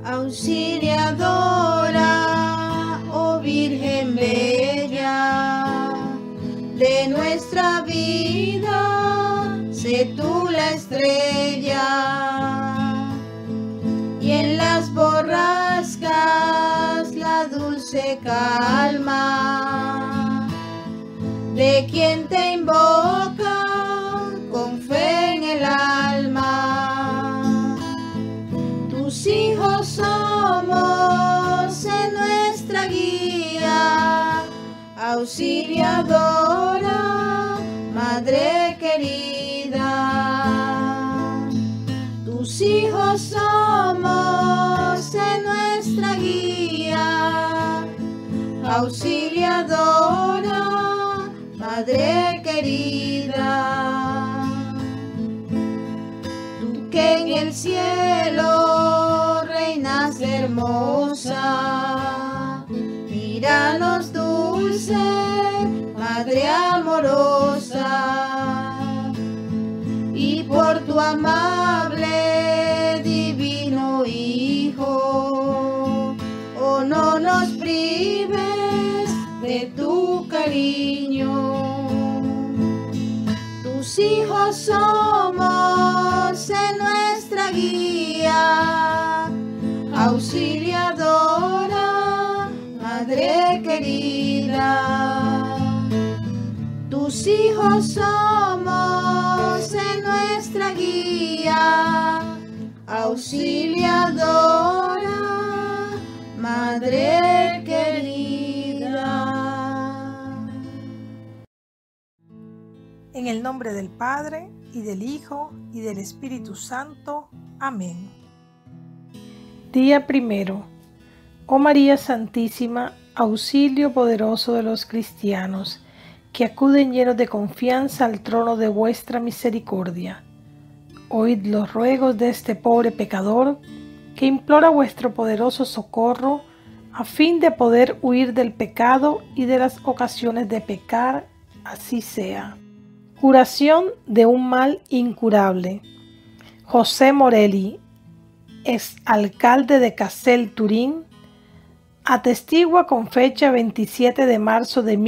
auxiliadora, oh Virgen bella, de nuestra vida, sé tú la estrella, y en las borrascas la dulce calma de quien te invoca con fe en el alma. Tus hijos somos en nuestra guía, auxiliadora, madre querida. Tus hijos somos en nuestra guía, auxiliadora, madre querida. Tú que en el cielo reinas hermosa, míranos dulce, madre amorosa, y por tu amable divino Hijo, oh no nos prives de tu cariño. Tus hijos somos en nuestra guía, auxiliadora, madre querida. Tus hijos somos en nuestra guía, auxiliadora, madre querida. En el nombre del Padre, y del Hijo, y del Espíritu Santo. Amén. Día primero. Oh María Santísima, auxilio poderoso de los cristianos, que acuden llenos de confianza al trono de vuestra misericordia. Oíd los ruegos de este pobre pecador, que implora vuestro poderoso socorro, a fin de poder huir del pecado y de las ocasiones de pecar, así sea. Curación de un mal incurable. José Morelli, ex alcalde de Kassel, Turín, atestigua con fecha 27 de marzo de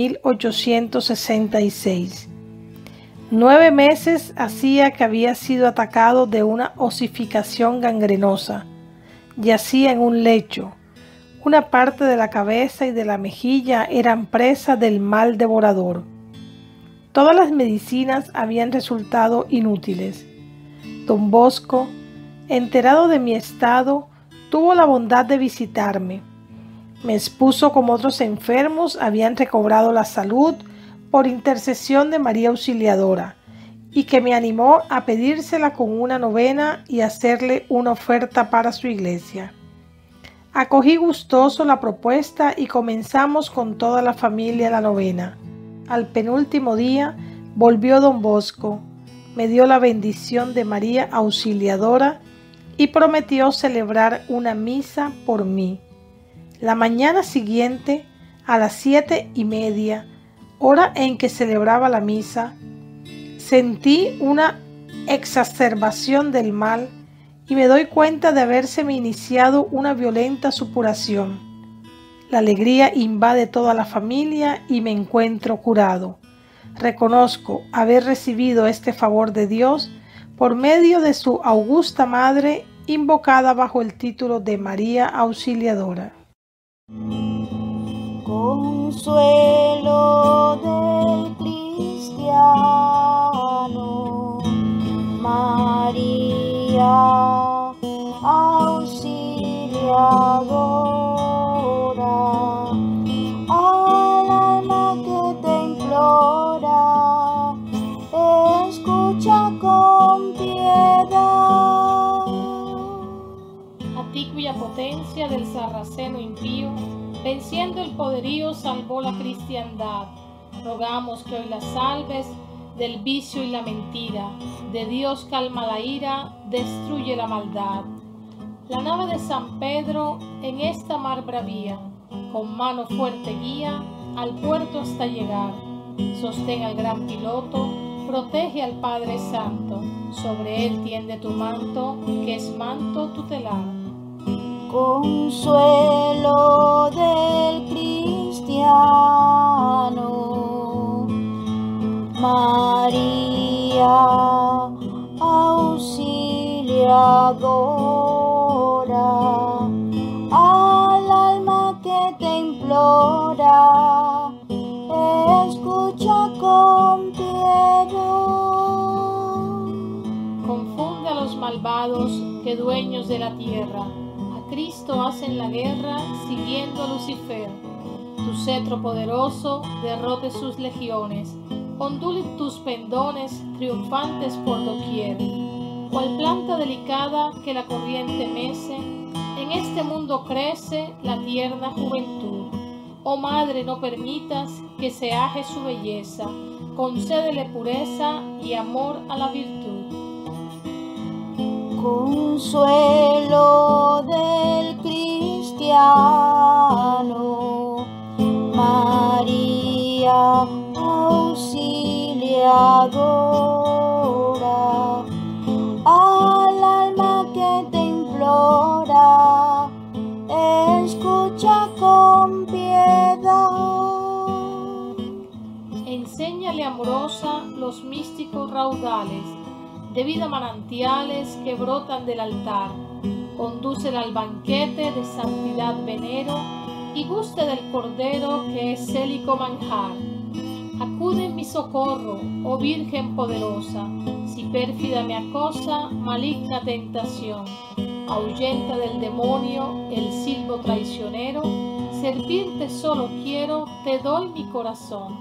1866. 9 meses hacía que había sido atacado de una osificación gangrenosa. Yacía en un lecho. Una parte de la cabeza y de la mejilla eran presa del mal devorador. Todas las medicinas habían resultado inútiles. Don Bosco, enterado de mi estado, tuvo la bondad de visitarme. Me expuso como otros enfermos habían recobrado la salud por intercesión de María Auxiliadora, y que me animó a pedírsela con una novena y hacerle una oferta para su iglesia. Acogí gustoso la propuesta y comenzamos con toda la familia la novena. Al penúltimo día volvió don Bosco, me dio la bendición de María Auxiliadora y prometió celebrar una misa por mí. La mañana siguiente, a las 7:30, hora en que celebraba la misa, sentí una exacerbación del mal y me doy cuenta de habérseme iniciado una violenta supuración. La alegría invade toda la familia y me encuentro curado. Reconozco haber recibido este favor de Dios por medio de su augusta Madre, invocada bajo el título de María Auxiliadora. Consuelo del cristiano, María Auxiliadora, al alma que te implora, escucha con piedad. A ti cuya potencia del sarraceno impío, venciendo el poderío, salvó la cristiandad, rogamos que hoy la salves del vicio y la mentira. De Dios calma la ira, destruye la maldad. La nave de San Pedro en esta mar bravía, con mano fuerte guía al puerto hasta llegar. Sostén al gran piloto, protege al Padre Santo, sobre él tiende tu manto, que es manto tutelar. Consuelo del cristiano, María auxiliadora, al alma que te implora, escucha con piedad. Confunde a los malvados que dueños de la tierra a Cristo hacen la guerra siguiendo a Lucifer. Tu cetro poderoso derrote sus legiones, ondulen tus pendones triunfantes por doquier. Cual planta delicada que la corriente mece, en este mundo crece la tierna juventud. Oh Madre, no permitas que se aje su belleza, concédele pureza y amor a la virtud. Consuelo del cristiano, María auxiliadora, al alma que te implora, escucha con piedad. Enséñale amorosa los místicos raudales de vida, manantiales que brotan del altar. Condúcela al banquete de santidad venero y guste del cordero que es célico manjar. Acude en mi socorro, oh Virgen poderosa, si pérfida me acosa maligna tentación. Ahuyenta del demonio el silbo traicionero, servirte solo quiero, te doy mi corazón.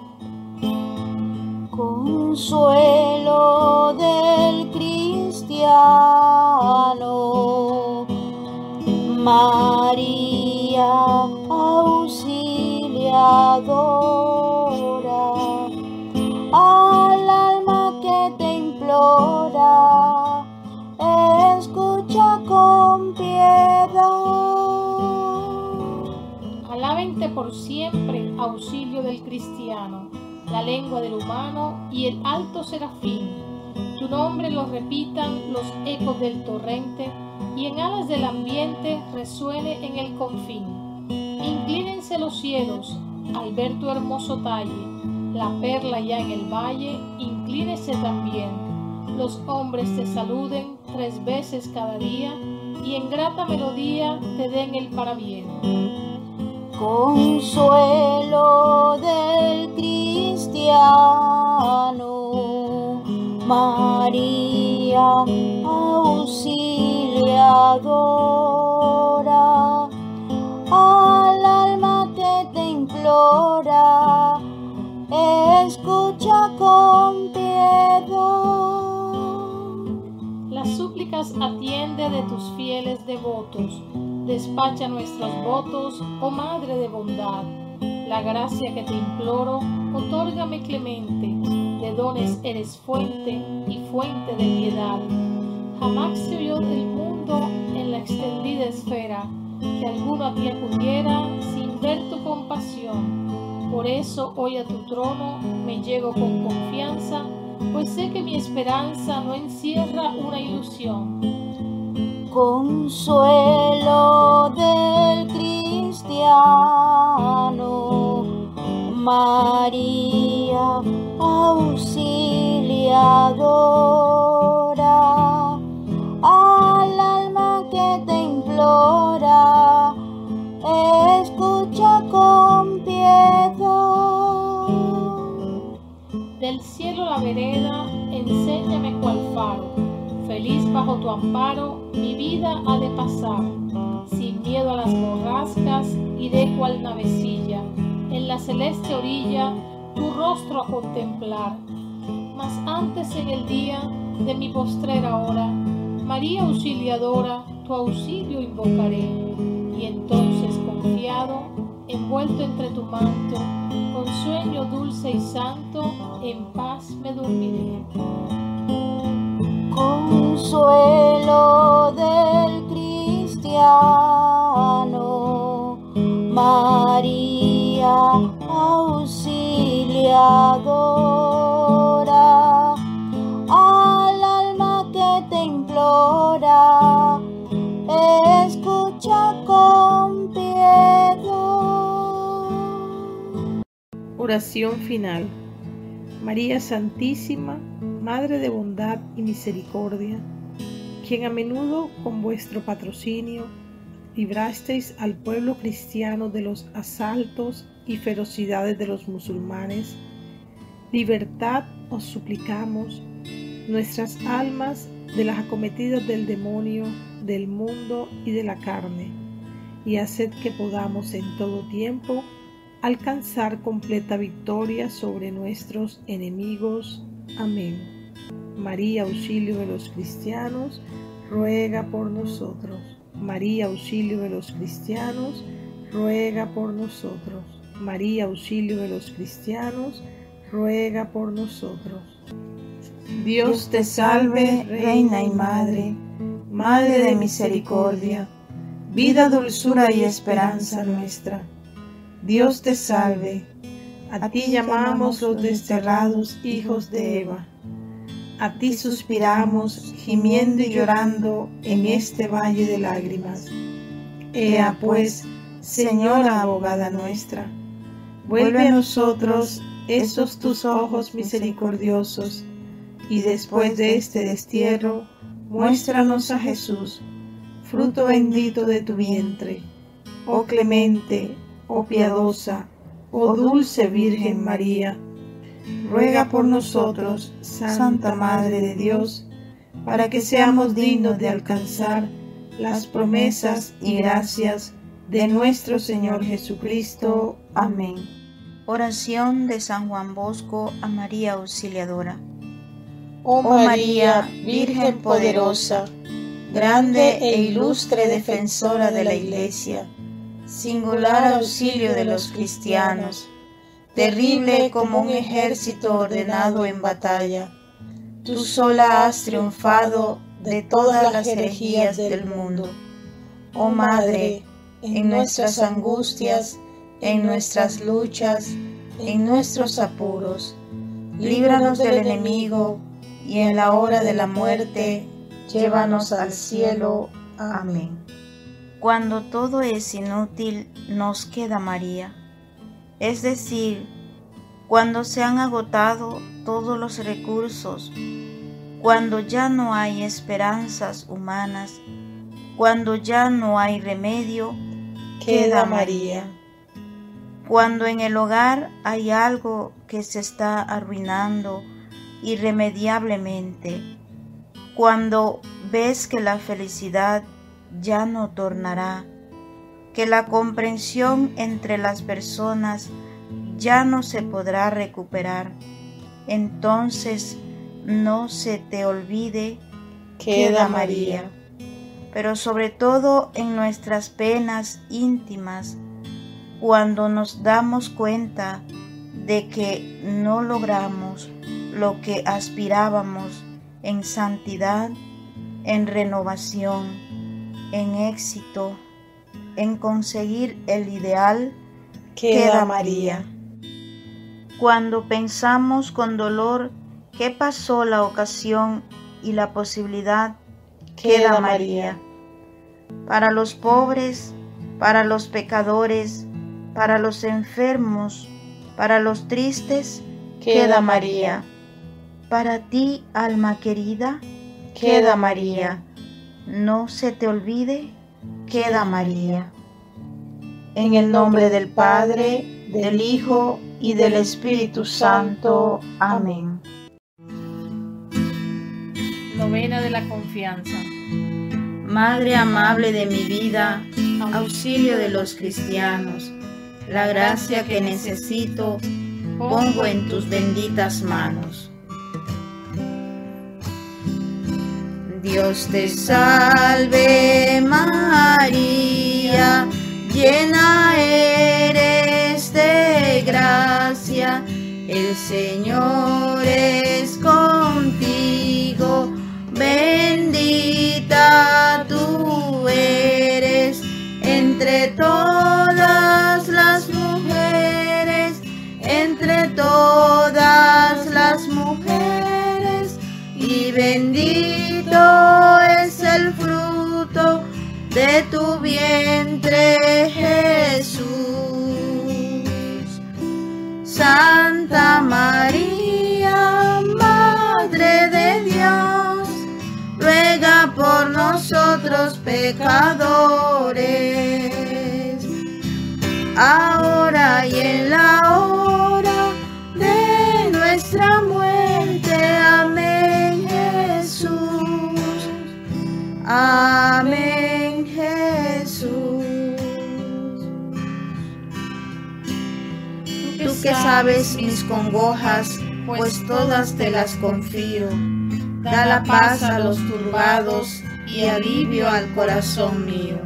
Consuelo del cristiano, María auxiliadora, al alma que te implora, escucha con piedad. Alábente por siempre, auxilio del cristiano, la lengua del humano y el alto serafín. Tu nombre lo repitan los ecos del torrente y en alas del ambiente resuene en el confín. Inclínense los cielos al ver tu hermoso talle, la perla ya en el valle, inclínese también. Los hombres te saluden 3 veces cada día y en grata melodía te den el parabién. Consuelo del cristiano, María auxiliadora, al alma que te implora, escucha con piedad. Las súplicas atiende de tus fieles devotos, despacha nuestros votos, oh Madre de bondad. La gracia que te imploro, otórgame clemente, de dones eres fuente y fuente de piedad. Jamás se oyó del mundo en la extendida esfera que alguno a ti acudiera sin ver tu compasión. Por eso hoy a tu trono me llego con confianza, pues sé que mi esperanza no encierra una ilusión. Consuelo del cristiano, María auxiliadora, al alma que te implora, escucha con piedad. Del cielo la vereda, enséñame cual faro, feliz bajo tu amparo, mi vida ha de pasar. Sin miedo a las borrascas, iré cual navecilla, en la celeste orilla, tu rostro a contemplar. Mas antes en el día de mi postrera hora, María auxiliadora, tu auxilio invocaré, y entonces confiado, envuelto entre tu manto, con sueño dulce y santo, en paz me dormiré. Consuelo del cristiano, María auxiliadora, al alma que te implora, escucha Oración final. María Santísima, Madre de bondad y misericordia, quien a menudo con vuestro patrocinio librasteis al pueblo cristiano de los asaltos y ferocidades de los musulmanes, libertad os suplicamos, nuestras almas de las acometidas del demonio, del mundo y de la carne, y haced que podamos en todo tiempo alcanzar completa victoria sobre nuestros enemigos. Amén. María, auxilio de los cristianos, ruega por nosotros. María, auxilio de los cristianos, ruega por nosotros. María, auxilio de los cristianos, ruega por nosotros. Dios te salve, Reina y Madre, Madre de misericordia, vida, dulzura y esperanza nuestra. Dios te salve, a ti llamamos los desterrados hijos de Eva. A ti suspiramos, gimiendo y llorando en este valle de lágrimas. Ea pues, Señora abogada nuestra, vuelve a nosotros esos tus ojos misericordiosos, y después de este destierro, muéstranos a Jesús, fruto bendito de tu vientre. Oh clemente, oh piadosa, oh dulce Virgen María, ruega por nosotros, Santa Madre de Dios, para que seamos dignos de alcanzar las promesas y gracias de nuestro Señor Jesucristo. Amén. Oración de San Juan Bosco a María Auxiliadora. Oh María, Virgen poderosa, grande e ilustre defensora de la Iglesia, singular auxilio de los cristianos, terrible como un ejército ordenado en batalla, tú sola has triunfado de todas las herejías del mundo. Oh Madre, en nuestras angustias, en nuestras luchas, en nuestros apuros, líbranos del enemigo, y en la hora de la muerte, llévanos al cielo. Amén. Cuando todo es inútil, nos queda María. Es decir, cuando se han agotado todos los recursos, cuando ya no hay esperanzas humanas, cuando ya no hay remedio, Queda María. Cuando en el hogar hay algo que se está arruinando irremediablemente, cuando ves que la felicidad ya no tornará, que la comprensión entre las personas ya no se podrá recuperar, entonces no se te olvide, Queda María. pero sobre todo en nuestras penas íntimas, cuando nos damos cuenta de que no logramos lo que aspirábamos en santidad, en renovación, en éxito, en conseguir el ideal, Queda María. Cuando pensamos con dolor que pasó la ocasión y la posibilidad, Queda María. Para los pobres, para los pecadores, para los enfermos, para los tristes, Queda María. Para ti, alma querida, Queda María. no se te olvide, queda María. En el nombre del Padre, del Hijo y del Espíritu Santo. Amén. Novena de la confianza. Madre amable de mi vida, auxilio de los cristianos, la gracia que necesito pongo en tus benditas manos. Dios te salve María, llena eres de gracia, el Señor es contigo, bendita tú eres entre todas las mujeres, entre todas las mujeres, y bendito es el fruto de tu vientre, Jesús. Santa María, Madre de Dios, ruega por nosotros pecadores, ahora y en la hora de nuestra muerte. Amén, Jesús. Amén, Jesús. Tú que sabes mis congojas, pues todas te las confío. Da la paz a los turbados y alivio al corazón mío.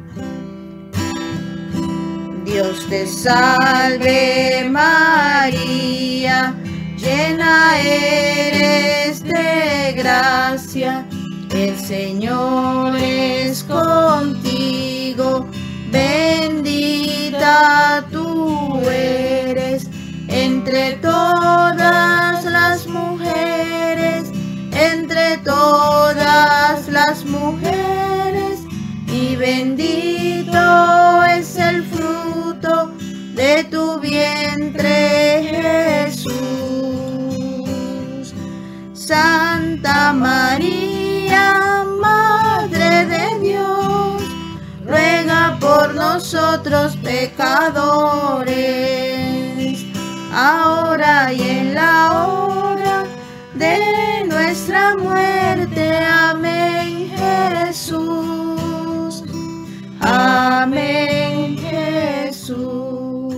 Dios te salve María, llena eres de gracia, el Señor es contigo, bendita tú eres entre todas las mujeres, entre todas las mujeres, y bendito es el fruto de tu vientre, Jesús. Santa María, Madre de Dios, ruega por nosotros pecadores, ahora y en la hora de nuestra muerte. Amén, Jesús. Amén, Jesús.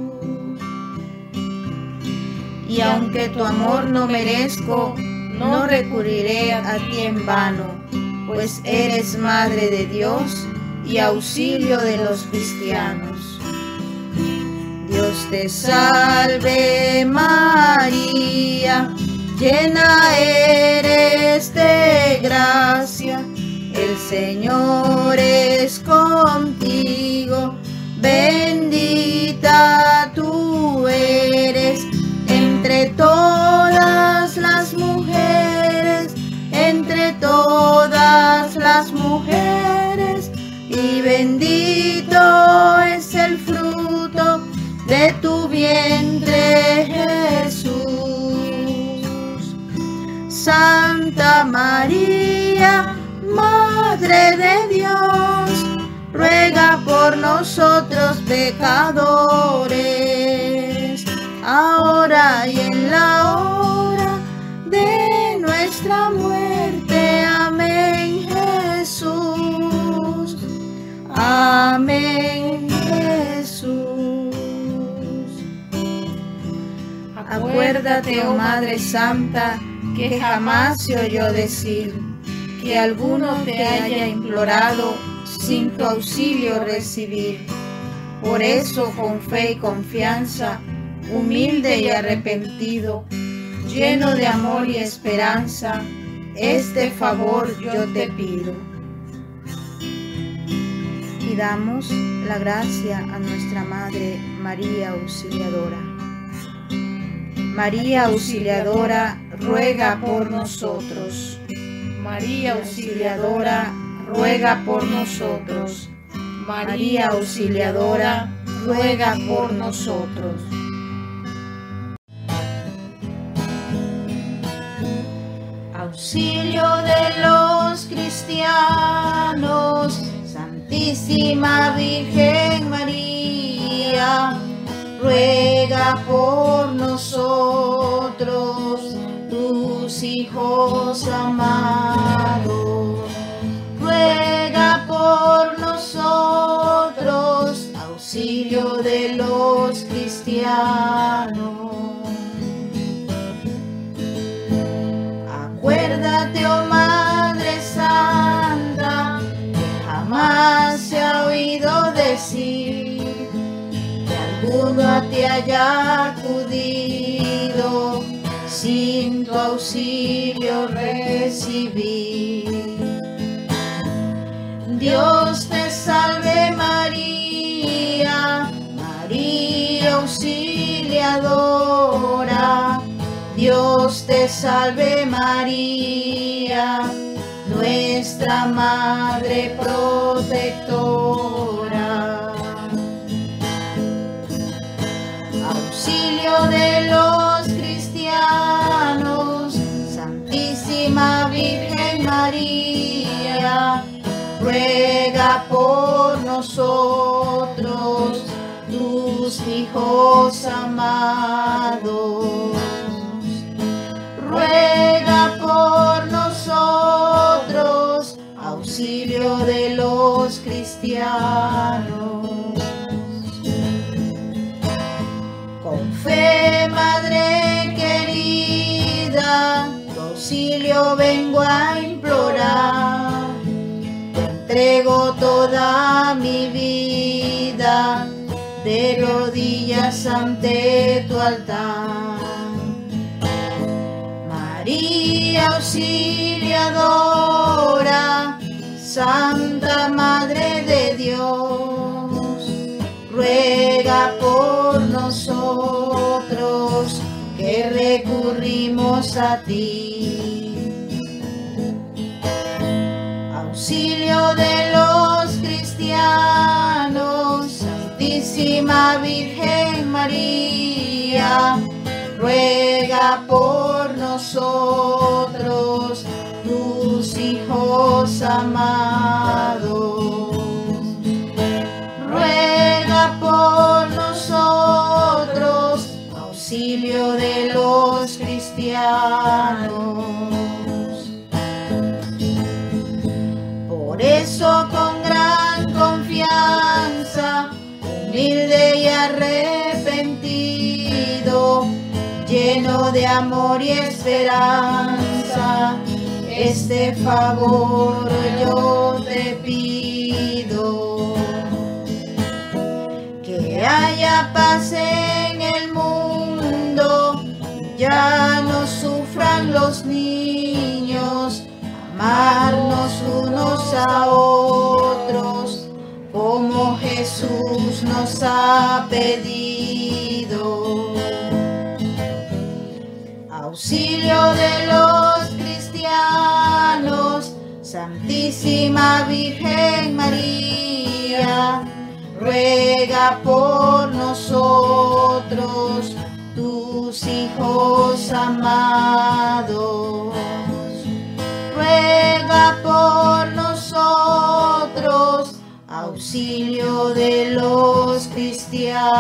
Y aunque tu amor no merezco, no recurriré a ti en vano, pues eres Madre de Dios y auxilio de los cristianos. Dios te salve María, llena eres de gracia, el Señor es contigo, bendita tú eres entre todas las mujeres, entre todas las mujeres, y bendito es el fruto de tu vientre, Jesús. Santa María, Madre de Dios, ruega por nosotros pecadores, ahora y en la hora de nuestra muerte. Amén, Jesús. Amén, Jesús. Acuérdate, oh Madre Santa, que jamás se oyó decir que alguno te haya implorado sin tu auxilio recibir. Por eso, con fe y confianza, humilde y arrepentido, lleno de amor y esperanza, este favor yo te pido. Pidamos la gracia a nuestra Madre María Auxiliadora. María Auxiliadora, ruega por nosotros. María Auxiliadora, ruega por nosotros. María Auxiliadora, ruega por nosotros. Auxilio de los cristianos, Santísima Virgen María, ruega por nosotros, tus hijos amados. Ruega por nosotros, auxilio de los cristianos. Acuérdate, oh Madre Santa, que jamás se ha oído decir que alguno a ti haya acudido sin tu auxilio recibir. Dios te salve María, María Auxiliadora. Dios te salve María, nuestra Madre protectora. Auxilio de nosotros, tus hijos amados. Ruega por nosotros, auxilio de los cristianos. Con fe, Madre querida, tu auxilio vengo a implorar. Te entrego toda mi vida, de rodillas ante tu altar. María Auxiliadora, Santa Madre de Dios, ruega por nosotros que recurrimos a ti. Auxilio de los cristianos, Santísima Virgen María, ruega por nosotros, tus hijos amados. Ruega por nosotros, auxilio de los cristianos. Por eso con gran confianza, humilde y arrepentido, lleno de amor y esperanza, este favor yo te pido. Que haya paz en el mundo, ya no sufran los niños, amarnos unos a otros, como Jesús nos ha pedido. Auxilio de los cristianos, Santísima Virgen María, ruega por nosotros, tus hijos amados. Ruega por nosotros, auxilio de los cristianos.